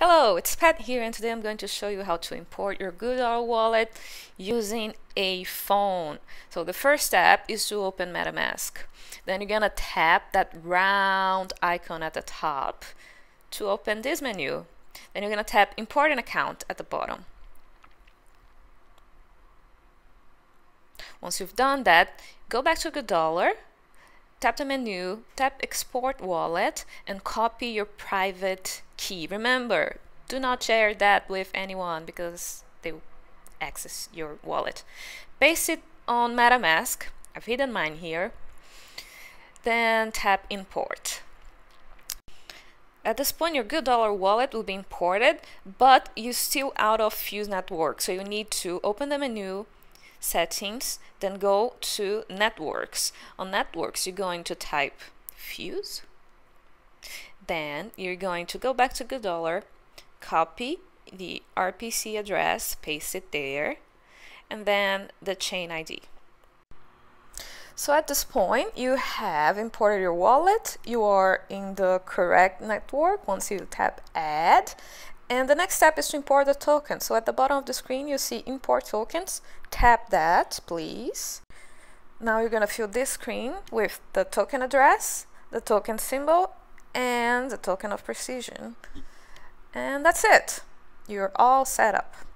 Hello, it's Pat here, and today I'm going to show you how to import your GoodDollar wallet using a phone. So the first step is to open Metamask. Then you're gonna tap that round icon at the top to open this menu. Then you're gonna tap Import an Account at the bottom. Once you've done that, go back to GoodDollar, tap the menu, tap Export Wallet, and copy your private key. Remember, do not share that with anyone because they will access your wallet. Paste it on Metamask. I've hidden mine here. Then tap Import. At this point, your GoodDollar wallet will be imported, but you're still out of Fuse Network. So you need to open the menu, Settings, then go to Networks. On Networks, you're going to type Fuse. Then you're going to go back to GoodDollar, copy the RPC address, paste it there, and then the chain ID. So at this point, you have imported your wallet. You are in the correct network once you tap Add. And the next step is to import the token. So at the bottom of the screen, you see Import Tokens. Tap that, please. Now you're going to fill this screen with the token address, the token symbol, and the token of precision. And that's it. You're all set up.